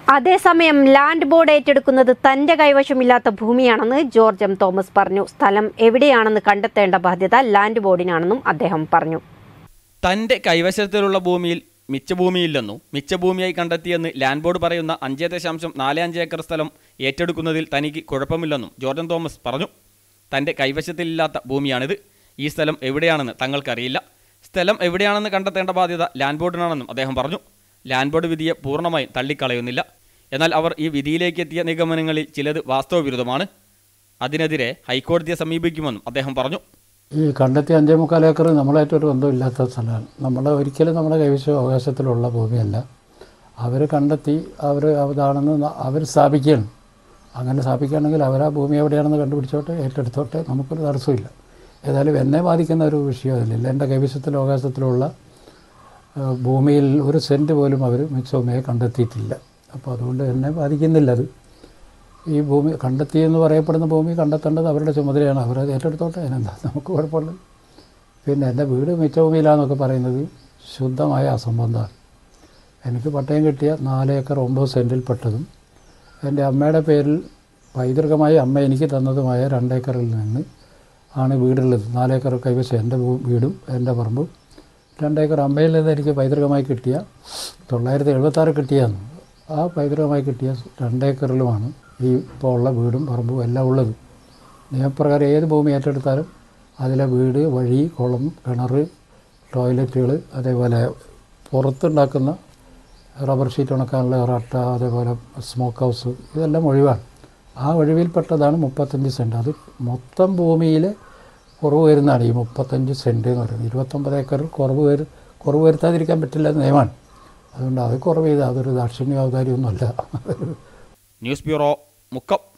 അതേസമയം land board ഏറ്റെടുക്കുന്നത് തന്റെ കൈവശമില്ലാത്ത ഭൂമിയാണെന്ന് ജോർജ് എം തോമസ് പറഞ്ഞു. സ്ഥലം എവിടെയാണെന്ന് കണ്ടെത്തേണ്ട ബാധ്യത ലാൻഡ് ബോർഡിനാണെന്നും അദ്ദേഹം പറഞ്ഞു. തന്റെ കൈവശത്തിലുള്ള ഭൂമിയിൽ മിച്ചഭൂമിയില്ലെന്നും മിച്ചഭൂമിയായി കണ്ടെത്തിയെന്ന് ലാൻഡ് ബോർഡ് പറയുന്ന 5.45 ഏക്കർ സ്ഥലം ഏറ്റെടുക്കുന്നതിൽ തനിക്ക് കുഴപ്പമില്ലെന്നും ജോർജ് എം തോമസ് പറഞ്ഞു. തന്റെ കൈവശത്തിലില്ലാത്ത ഭൂമിയാണിത്. ഈ സ്ഥലം എവിടെയാണെന്ന് തങ്ങൾക്കറിയില്ല. സ്ഥലം എവിടെയാണെന്ന് കണ്ടെത്തേണ്ട ബാധ്യത ലാൻഡ് ബോർഡിനാണെന്നും അദ്ദേഹം പറഞ്ഞു. ലാൻഡ് ബോർഡ് വിധിയെ പൂർണ്ണമായും തള്ളിക്കളയുന്നില്ല. എന്നാൽ അവർ ഈ വിധിയിലേക്ക് എത്തിയ നിഗമനങ്ങളിൽ ചിലത് വാസ്തവവിരുദ്ധമാണ്. അതിനെതിരെ ഹൈക്കോടതിയെ സമീപിക്കുമെന്നും അദ്ദേഹം പറഞ്ഞു. ഈ കണ്ടെത്തിയ 5.25 ഏക്കർ നമ്മളായിട്ടൊരു ബന്ധമില്ലാത്ത സ്ഥലമാണ്. ഒരിക്കലും നമ്മുടെ അവകാശത്തിലുള്ള ഭൂമിയല്ല. അവർ കണ്ടെത്തി അതാണെന്ന് അവർ സ്ഥാപിക്കുകയാണ്. അങ്ങനെ സ്ഥാപിക്കുകയാണെങ്കിൽ അവർ ആ ഭൂമി എവിടെയാണെന്ന് കണ്ടുപിടിച്ചോട്ടെ, ഏറ്റെടുത്തോട്ടെ, നമുക്കൊരു തടസ്സമില്ല. ഏതായാലും എന്നെ ബാധിക്കുന്ന ഒരു വിഷയമല്ല. എൻ്റെ അവകാശത്തിലുള്ള ഭൂമിയിൽ ഒരു സെൻറ്റ് പോലും അവർ മിച്ചഭൂമിയെ കണ്ടെത്തിയിട്ടില്ല. അപ്പോൾ അതുകൊണ്ട് എന്നെ ബാധിക്കുന്നില്ല. അത് ഈ ഭൂമി കണ്ടെത്തിയെന്ന് പറയപ്പെടുന്ന ഭൂമി കണ്ടെത്തേണ്ടത് അവരുടെ ചുമതലയാണ്. അവരത് ഏറ്റെടുത്തോട്ടെ, അതിനെന്താ നമുക്ക് കുഴപ്പമുള്ളത്. പിന്നെ എൻ്റെ വീട് മിച്ചഭൂമിയിലാണെന്നൊക്കെ പറയുന്നത് ശുദ്ധമായ അസംബന്ധമാണ്. എനിക്ക് പട്ടയം കിട്ടിയ 4 ഏക്കർ 9 സെൻറ്റിൽ പെട്ടതും എൻ്റെ അമ്മയുടെ പേരിൽ പൈതൃകമായി അമ്മ എനിക്ക് തന്നതുമായ 2 ഏക്കറിൽ നിന്ന് ആണ് വീടുള്ളത്. 4 ഏക്കർ കൈവശം എൻ്റെ വീടും എൻ്റെ പറമ്പും. 2 ഏക്കർ അമ്മയിൽ നിന്ന് എനിക്ക് പൈതൃകമായി കിട്ടിയ 976 കിട്ടിയാണ്. ആ പൈതൃകമായി കിട്ടിയ 2 ഏക്കറിലുമാണ് ഈ ഇപ്പോൾ ഉള്ള വീടും പറമ്പും എല്ലാം ഉള്ളത്. നിയമപ്രകാരം ഏത് ഭൂമി ഏറ്റെടുത്താലും അതിലെ വീട്, വഴി, കുളം, കിണർ, ടോയ്ലറ്റുകൾ, അതേപോലെ പുറത്തുണ്ടാക്കുന്ന റബ്ബർ ഷീറ്റ് ഉണക്കാനുള്ള റട്ട, അതേപോലെ സ്മോക്ക് ഹൗസ്, ഇതെല്ലാം ഒഴിവാണ്. ആ ഒഴിവിൽപ്പെട്ടതാണ് 35 സെൻറ്റ്. അത് മൊത്തം ഭൂമിയിൽ കുറവ് വരുന്നതാണ് ഈ 35 സെൻറ്റ് എന്ന് പറയുന്നത്. 29 ഏക്കറിൽ കുറവ് വരുത്താതിരിക്കാൻ പറ്റില്ല എന്ന് നിയമമാണ്. അതുകൊണ്ട് അത് കുറവ് ചെയ്ത് അതൊരു ദാക്ഷിണ്യ ഔദാര്യമൊന്നുമല്ല. News bureau, Mukkam.